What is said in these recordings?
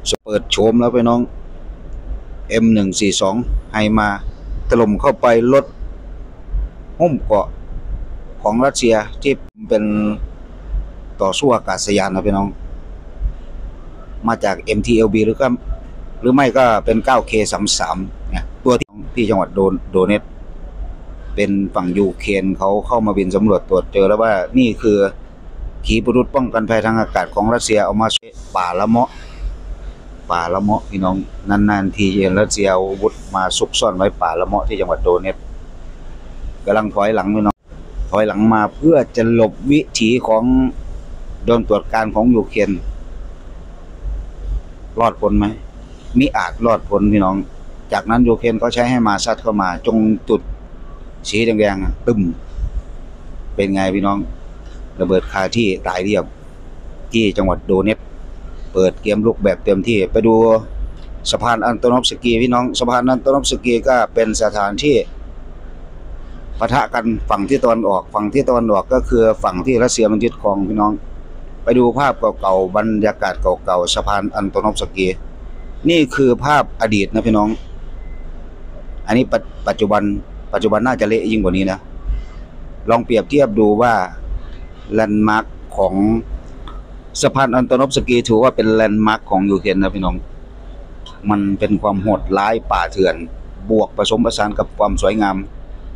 เปิดโฉมแล้วไปน้อง M142 ให้มาถล่มเข้าไปรถหุ้มเกาะของรัสเซียที่เป็นต่อสู้อากาศยานนะพี่น้องมาจาก MTLB หรือไม่ก็เป็น 9K33 เนี่ยตัวที่จังหวัดโดเนตเป็นฝั่งยูเครนเขาเข้ามาบินสำรวจตรวจเจอแล้วว่านี่คือขีปนาวุธป้องกันภัยทางอากาศของรัสเซียเอามาป่าละเมาะพี่น้องนานๆทีเห็นรัสเซียเอาอาวุธมาซุกซ่อนไว้ป่าละเมาะที่จังหวัดโดเนตกำลังถอยหลังพี่น้องถอยหลังมาเพื่อจะหลบวิถีของโดนตรวจการของยูเครนรอดพ้นไหมมิอาจรอดพ้นพี่น้องจากนั้นยูเครนก็ใช้ให้มาซัดเข้ามาจงจุดสีแดงๆตึมเป็นไงพี่น้องระเบิดคาที่ตายเรียบที่จังหวัดโดเนตเปิดเกมลุกแบบเต็มที่ไปดูสะพานอันโตนอฟสกีพี่น้องสะพานอันโตนอฟสกีก็เป็นสถานที่ปะทะกันฝั่งที่ตะวันออกก็คือฝั่งที่รัสเซียมันยึดครองพี่น้องไปดูภาพเก่าๆบรรยากาศเก่าๆสะพานอันโตนอฟสกีนี่คือภาพอดีตนะพี่น้องอันนี้ปัจจุบันน่าจะเละยิ่งกว่านี้นะลองเปรียบเทียบดูว่าแลนด์มาร์คของสะพานอันโตนอฟสกีถือว่าเป็นแลนด์มาร์คของยูเครนนะพี่น้องมันเป็นความโหดร้ายป่าเถื่อนบวกผสมผสานกับความสวยงาม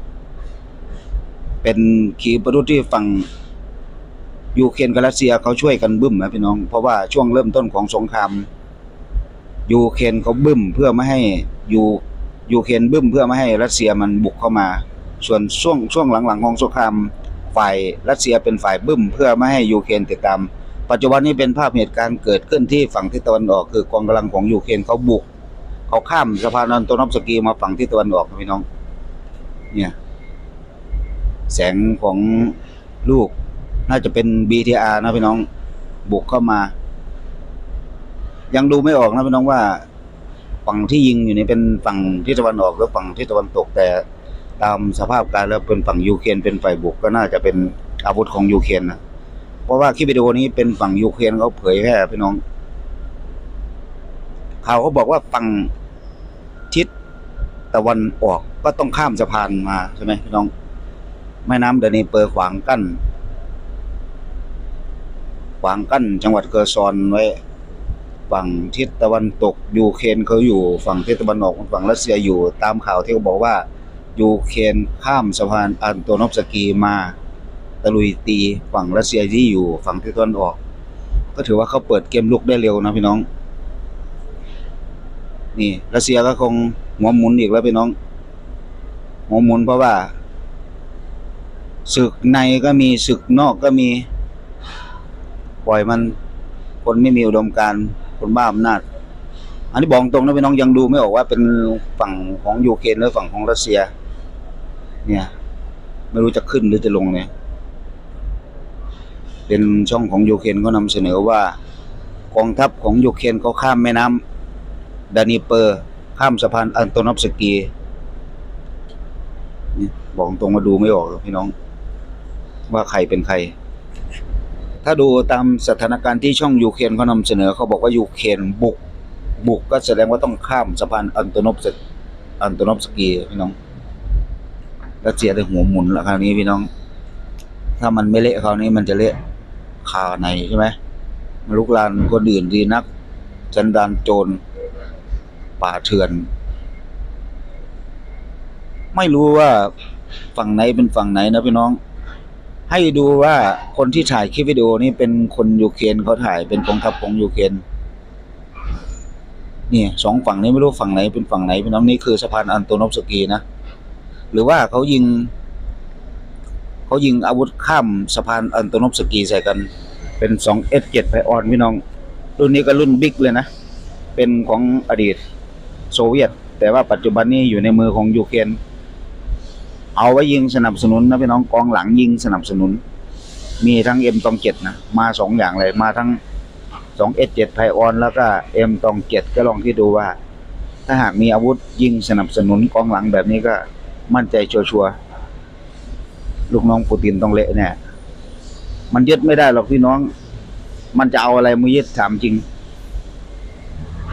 เป็นขีปนาวุธที่ฝั่งยูเครนกับรัสเซียเขาช่วยกันบึ้มนะพี่น้องเพราะว่าช่วงเริ่มต้นของสงครามยูเครนเขาบึ้มเพื่อไม่ให้ยูเครนบึ้มเพื่อไม่ให้รัสเซียมันบุกเข้ามาส่วนช่วงหลังๆของสงครามฝ่ายรัสเซียเป็นฝ่ายบึ้มเพื่อไม่ให้ยูเครนติดตามปัจจุบันนี้เป็นภาพเหตุการณ์เกิดขึ้นที่ฝั่งทิศตะวันออกคือกองกำลังของยูเครนเขาบุกเขาข้ามสะพานอันโตนอฟสกีมาฝั่งทิศตะวันออกพี่น้องเนี่ยแสงของลูกน่าจะเป็น BTR นะพี่น้องบุกเข้ามายังดูไม่ออกนะพี่น้องว่าฝั่งที่ยิงอยู่นี่เป็นฝั่งทิศตะวันออกหรือฝั่งทิศตะวันตกแต่ตามสภาพการแล้วเป็นฝั่งยูเครนเป็นฝ่ายบุกก็น่าจะเป็นอาวุธของยูเครนนะเพราะว่าคลิปวิดีโอนี้เป็นฝั่งยูเครนเขาเผยแพร่พี่น้องข่าวเขาบอกว่าฝั่งทิศตะวันออกก็ต้องข้ามสะพานมาใช่ไหมพี่น้องแม่น้ำเดนีเปอร์ขวางกั้นจังหวัดเคอร์ซอนไว้ฝั่งทิศตะวันตกยูเครนเขาอยู่ฝั่งทิศตะวันออกฝั่งรัสเซียอยู่ตามข่าวที่เขาบอกว่ายูเครนข้ามสะพานอันโตนอฟสกีมาตะลุยตีฝั่งรัสเซียที่อยู่ฝั่งทิศตะวันออกก็ถือว่าเขาเปิดเกมลุกได้เร็วนะพี่น้องนี่รัสเซียก็คงหัวหมุนอีกแล้วพี่น้องหัวหมุนเพราะว่าศึกในก็มีศึกนอกก็มีปล่อยมันคนไม่มีอุดมการณ์คนบ้าอำนาจอันนี้บอกตรงนะพี่น้องยังดูไม่ออกว่าเป็นฝั่งของยูเครนหรือฝั่งของรัสเซียเนี่ยไม่รู้จะขึ้นหรือจะลงเนี่ยเป็นช่องของยูเครนเขานำเสนอว่ากองทัพของยูเครนเขาข้ามแม่น้ำดานีเปอร์ข้ามสะพานอันโตนอฟสกีนี่บอกตรงมาดูไม่ออกพี่น้องว่าใครเป็นใครถ้าดูตามสถานการณ์ที่ช่องยูเครนเขานำเสนอเขาบอกว่ายูเครนบุกก็แสดงว่าต้องข้ามสะพานอันโตนอฟสกีพี่น้องรัสเซียได้หัวหมุนละคราวนี้พี่น้องถ้ามันไม่เละคราวนี้มันจะเละคาในใช่ไหมมาลุกลานคนอื่นดีนักสันดานโจรป่าเถื่อนไม่รู้ว่าฝั่งไหนเป็นฝั่งไหนนะพี่น้องให้ดูว่าคนที่ถ่ายคลิปวิดีโอนี้เป็นคนยูเครนเขาถ่ายเป็นกองทัพของยูเครนนี่สองฝั่งนี้ไม่รู้ฝั่งไหนเป็นฝั่งไหนพี่น้องนี่คือสะพานอันโตนอฟสกีนะหรือว่าเขายิงอาวุธข้ามสะพานอันโตนอฟสกีใส่กันเป็น 2S7 ไพออนพี่น้องรุ่นนี้ก็รุ่นบิ๊กเลยนะเป็นของอดีตโซเวียตแต่ว่าปัจจุบันนี้อยู่ในมือของยูเครนเอาไว้ยิงสนับสนุนนะพี่น้องกองหลังยิงสนับสนุนมีทั้ง M27 นะมา2อย่างเลยมาทั้ง 2S7 ไพออนแล้วก็ M27 ก็ลองที่ดูว่าถ้าหากมีอาวุธยิงสนับสนุนกองหลังแบบนี้ก็มั่นใจชัวร์ลูกน้องปูตินต้องเละเนี่ยมันยึดไม่ได้หรอกพี่น้องมันจะเอาอะไรมายึดถามจริง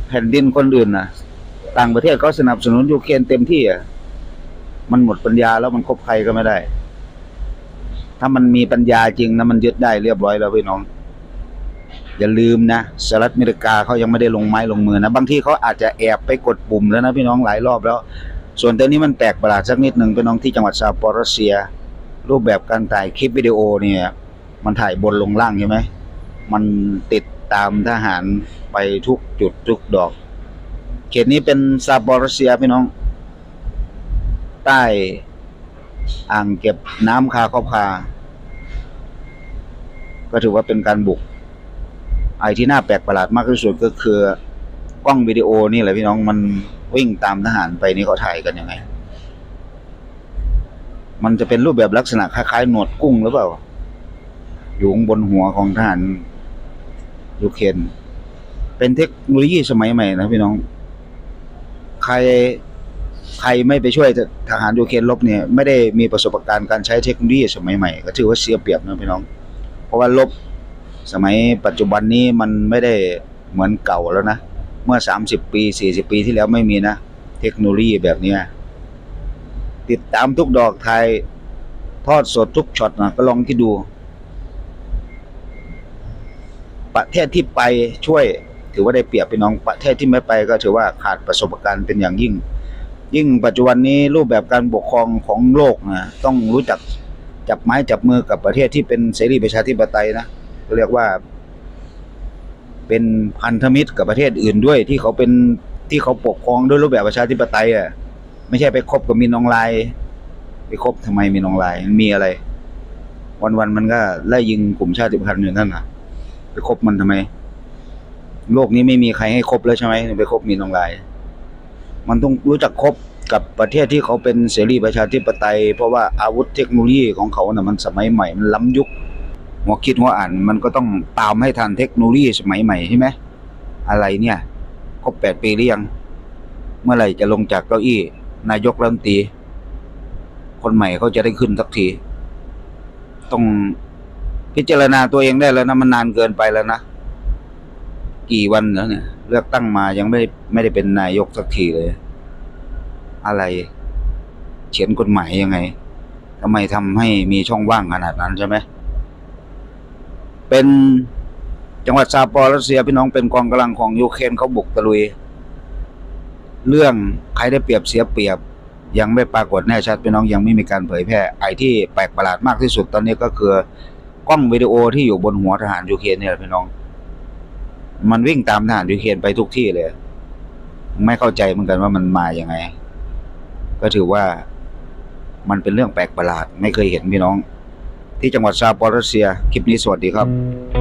แผ่นดินคนอื่นนะต่างประเทศเขาสนับสนุนยูเครนเต็มที่อ่ะมันหมดปัญญาแล้วมันคบใครก็ไม่ได้ถ้ามันมีปัญญาจริงนะมันยึดได้เรียบร้อยแล้วพี่น้องอย่าลืมนะสหรัฐอเมริกาเขายังไม่ได้ลงไม้ลงมือนะบางทีเขาอาจจะแอบไปกดปุ่มแล้วนะพี่น้องหลายรอบแล้วส่วนตัวนี้มันแปลกประหลาดสักนิดหนึ่งพี่น้องที่จังหวัดซาปอร์เซียรูปแบบการถ่ายคลิปวิดีโอเนี่ยมันถ่ายบนลงล่างใช่ไหมมันติดตามทหารไปทุกจุดทุกดอกเขตนี้เป็นซาปอร์เซียพี่น้องใต้อ่างเก็บน้ำคาคอพาก็ถือว่าเป็นการบุกไอ้ที่น่าแปลกประหลาดมากที่สุดก็คือกล้องวิดีโอนี่แหละพี่น้องมันวิ่งตามทหารไปนี่เขาถ่ายกันยังไงมันจะเป็นรูปแบบลักษณะคล้ายๆหนวดกุ้งหรือเปล่าอยู่บนหัวของทหารยูเครนเป็นเทคโนโลยีสมัยใหม่นะพี่น้องใครไม่ไปช่วยทหารยูเครนรบเนี่ยไม่ได้มีประสบการณ์การใช้เทคโนโลยีสมัยใหม่ก็ถือว่าเสียเปรียบนะพี่น้องเพราะว่ารบสมัยปัจจุบันนี้มันไม่ได้เหมือนเก่าแล้วนะเมื่อ30ปี40ปีที่แล้วไม่มีนะเทคโนโลยีแบบนี้ติดตามทุกดอกถ่ายทอดสดทุกช็อตนะก็ลองคิดดูประเทศที่ไปช่วยถือว่าได้เปรียบพี่น้องประเทศที่ไม่ไปก็ถือว่าขาดประสบการณ์เป็นอย่างยิ่งปัจจุบันนี้รูปแบบการปกครองของโลกนะต้องรู้จักจับไม้จับมือกับประเทศที่เป็นเสรีประชาธิปไตยนะเรียกว่าเป็นพันธมิตรกับประเทศอื่นด้วยที่เขาปกครองด้วยรูปแบบประชาธิปไตยอ่ะไม่ใช่ไปคบกับมินออนไลน์ไปคบทำไมมินออนไลน์มันมีอะไรวันมันก็ไล่ยิงกลุ่มชาติพันธุ์อยู่นั่นน่ะไปคบมันทำไมโลกนี้ไม่มีใครให้คบแล้วใช่ไหมไปคบมินออนไลน์มันต้องรู้จักคบกับประเทศที่เขาเป็นเสรีประชาธิปไตยเพราะว่าอาวุธเทคโนโลยีของเขาน่ะมันสมัยใหม่มันล้ำยุคหัวคิดหัวอ่านมันก็ต้องตามให้ทันเทคโนโลยีสมัยใหม่ใช่ไหมอะไรเนี่ยครบ8 ปีหรือยังเมื่อไหร่จะลงจากเก้าอี้นายกรัฐมนตรีคนใหม่เขาจะได้ขึ้นสักทีต้องพิจารณาตัวเองได้แล้วนะมันนานเกินไปแล้วนะกี่วันแล้วเนี่ยเลือกตั้งมายังไม่ได้เป็นนายกสักทีเลยอะไรเขียนกฎหมายยังไงทำไมทำให้มีช่องว่างขนาดนั้นใช่ไหมเป็นจังหวัดซาปอร์รัสเซียพี่น้องเป็นกองกำลังของยูเครนเขาบุกตะลุยเรื่องใครได้เปรียบเสียเปรียบยังไม่ปรากฏแน่ชัดพี่น้องยังไม่มีการเผยแพร่ไอ้ที่แปลกประหลาดมากที่สุดตอนนี้ก็คือกล้องวิดีโอที่อยู่บนหัวทหารยูเครนเนี่ยพี่น้องมันวิ่งตามทหารยูเครนไปทุกที่เลยไม่เข้าใจเหมือนกันว่ามันมาอย่างไงก็ถือว่ามันเป็นเรื่องแปลกประหลาดไม่เคยเห็นพี่น้องที่จังหวัดซาปอร์รัสเซียคลิปนี้สวัสดีครับ